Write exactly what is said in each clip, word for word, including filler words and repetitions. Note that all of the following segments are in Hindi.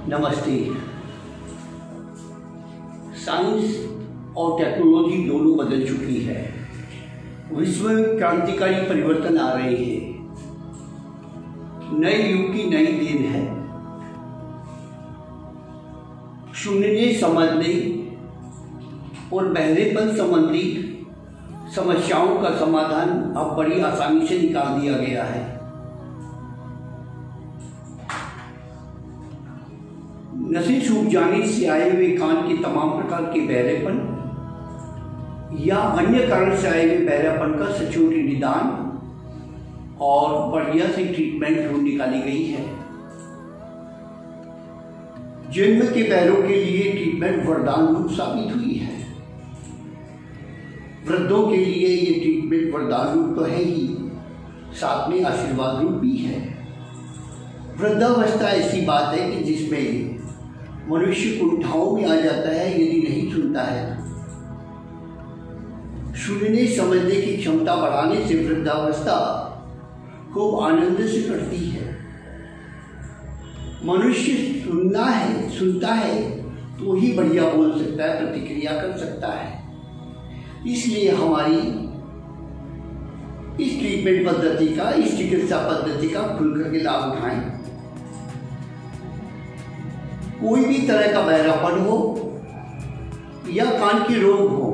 नमस्ते। साइंस और टेक्नोलॉजी दोनों बदल चुकी है। विश्व में क्रांतिकारी परिवर्तन आ रहे हैं। नए युग की नई देन है। सुनने, समझने और बहरेपन संबंधी समस्याओं का समाधान अब बड़ी आसानी से निकाल दिया गया है। नसें सूख जाने से आए हुए कान के तमाम प्रकार के बहरेपन या अन्य कारण से आए हुए बहरापन का सचोट निदान और बढ़िया से ट्रीटमेंट ढूंढ निकाली गई है। जन्म के बहरों के लिए ट्रीटमेंट वरदान रूप साबित हुई है। वृद्धों के लिए ये ट्रीटमेंट वरदान रूप तो है ही, साथ में आशीर्वाद रूप भी है। वृद्धावस्था ऐसी बात है कि जिसमें मनुष्य कुंठाओं में आ जाता है यदि नहीं सुनता है। सुनने समझने की क्षमता बढ़ाने से वृद्धावस्था खूब आनंद से कटती है। मनुष्य सुनना है सुनता है तो ही बढ़िया बोल सकता है, प्रतिक्रिया कर सकता है। इसलिए हमारी इस ट्रीटमेंट पद्धति का, इस चिकित्सा पद्धति का खुलकर के लाभ उठाएं। कोई भी तरह का बहरापन हो या कान के रोग हो,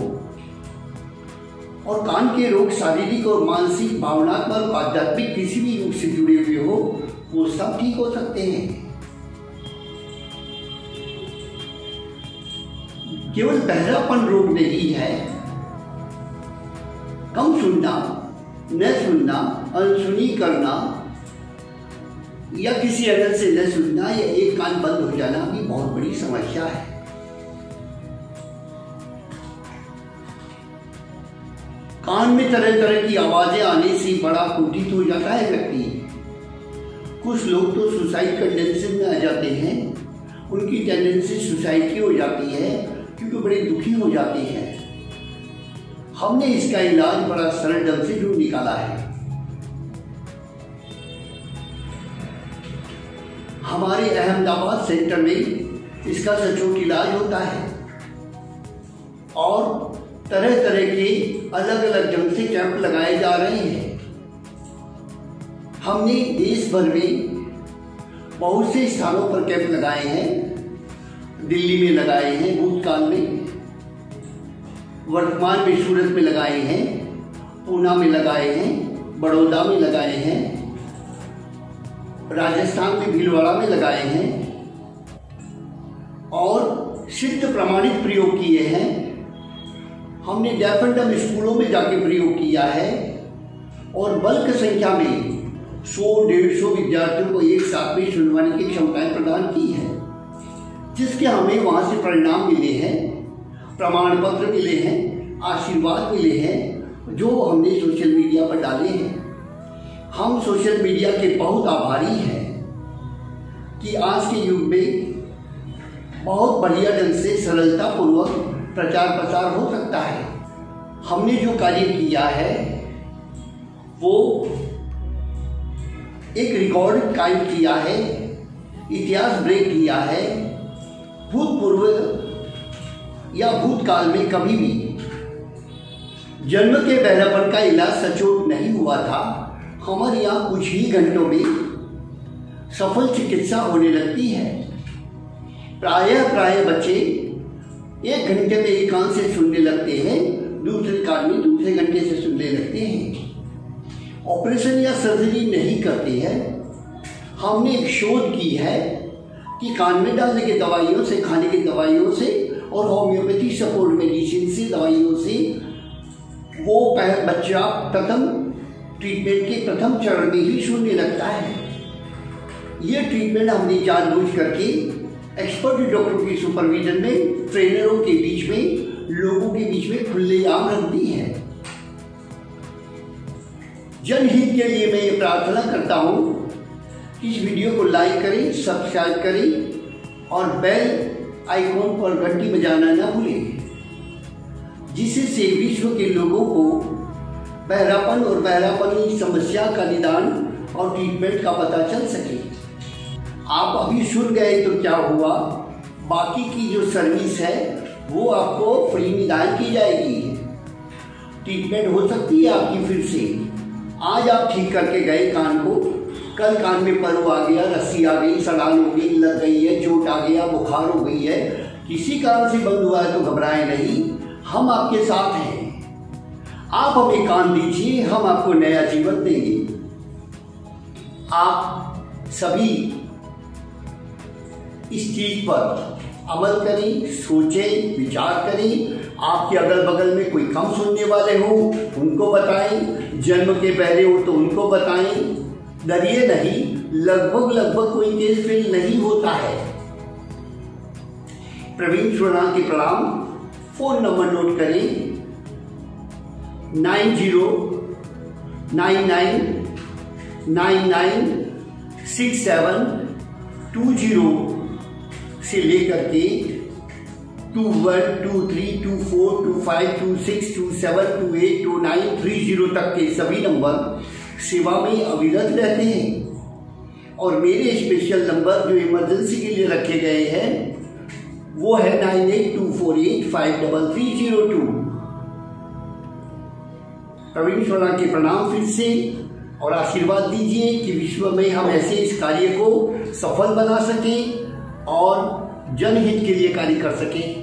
और कान के रोग शारीरिक और मानसिक, भावनात्मक, आध्यात्मिक किसी भी रूप से जुड़े हुए हो, वो सब ठीक हो सकते हैं। केवल बहरापन रोग नहीं है। कम सुनना, न सुनना, अनसुनी करना या किसी अदर से न सुनना या एक कान बंद हो जाना भी बहुत बड़ी समस्या है। कान में तरह तरह की आवाजें आने से बड़ा कुंठित हो जाता है व्यक्ति। कुछ लोग तो सुसाइड टेंडेंसी में आ जाते हैं। उनकी टेंडेंसी सुसाइड की हो जाती है क्योंकि बड़े दुखी हो जाते हैं। हमने इसका इलाज बड़ा सरल ढंग से ढूंढ निकाला है। हमारे अहमदाबाद सेंटर में इसका सचोट इलाज होता है और तरह तरह के अलग अलग ढंग से कैंप लगाए जा रहे हैं। हमने देश भर में बहुत से स्थानों पर कैंप लगाए हैं। दिल्ली में लगाए हैं, भूतकाल में, वर्तमान में सूरत में लगाए हैं, पूना में लगाए हैं, बड़ौदा में लगाए हैं, राजस्थान में भीलवाड़ा में लगाए हैं और सिद्ध प्रमाणित प्रयोग किए हैं। हमने डेफ एंड डम स्कूलों में जाके प्रयोग किया है और बल्क संख्या में सौ डेढ़ सौ विद्यार्थियों को एक साथ में सुनवाने की क्षमताएं प्रदान की है, जिसके हमें वहां से परिणाम मिले हैं, प्रमाण पत्र मिले हैं, आशीर्वाद मिले हैं, जो हमने सोशल मीडिया पर डाले हैं। हम सोशल मीडिया के बहुत आभारी हैं कि आज के युग में बहुत बढ़िया ढंग से सरलता पूर्वक प्रचार प्रसार हो सकता है। हमने जो कार्य किया है वो एक रिकॉर्ड कायम किया है, इतिहास ब्रेक किया है। भूतपूर्व या भूतकाल में कभी भी जन्म के बहरापन का इलाज सचोट नहीं हुआ था। हमारे यहाँ कुछ ही घंटों में सफल चिकित्सा होने लगती है। प्रायः प्रायः बच्चे एक घंटे में एक कान से सुनने लगते हैं, दूसरे कान में दूसरे घंटे से सुनने लगते हैं। ऑपरेशन या सर्जरी नहीं करते हैं। हमने एक शोध की है कि कान में डालने की दवाइयों से, खाने की दवाइयों से और होम्योपैथी सपोर्ट मेडिसिन से, दवाइयों से वो बच्चा प्रथम ट्रीटमेंट के प्रथम चरण में ही सुनने लगता है। ये ट्रीटमेंट हमने जानबूझ करके एक्सपर्ट डॉक्टरों की सुपरविजन में, ट्रेनरों के बीच में, लोगों के बीच में खुलेआम रख दी है। जनहित के लिए मैं ये प्रार्थना करता हूँ कि इस वीडियो को लाइक करें, सब्सक्राइब करें और बेल आइकॉन पर घंटी बजाना ना भूलें, जिससे विश्व के लोगों को बहरापन और बहरापन की समस्या का निदान और ट्रीटमेंट का पता चल सके। आप अभी सुन गए तो क्या हुआ, बाकी की जो सर्विस है वो आपको फ्री में दान की जाएगी। ट्रीटमेंट हो सकती है आपकी फिर से। आज आप ठीक करके गए कान को, कल कान में परो आ गया, रस्सी आ गई, सड़ान हो गई, लग गई है, चोट आ गया, बुखार हो गई है, किसी कारण से बंद हुआ है तो घबराएं नहीं, हम आपके साथ हैं। आप हमें कान दीजिए, हम आपको नया जीवन देंगे। आप सभी इस चीज पर अमल करें, सोचें, विचार करें। आपके अगल बगल में कोई कम सुनने वाले हो उनको बताएं, जन्म के पहले हो तो उनको बताएं। डरिए नहीं, लगभग लगभग कोई केस फेल नहीं होता है। प्रवीण श्रोणाल के प्रणाम। फोन नंबर नोट करें, nine zero nine nine nine nine six seven two zero से लेकर के two one two three two four two five two six two seven two eight two nine three zero तक के सभी नंबर सेवा में अविरत रहते हैं। और मेरे स्पेशल नंबर जो इमरजेंसी के लिए रखे गए हैं वो है nine eight two four eight five double three zero two. Praveen Shronal के प्रणाम फिर से, और आशीर्वाद दीजिए कि विश्व में हम ऐसे इस कार्य को सफल बना सकें और जनहित के लिए कार्य कर सकें।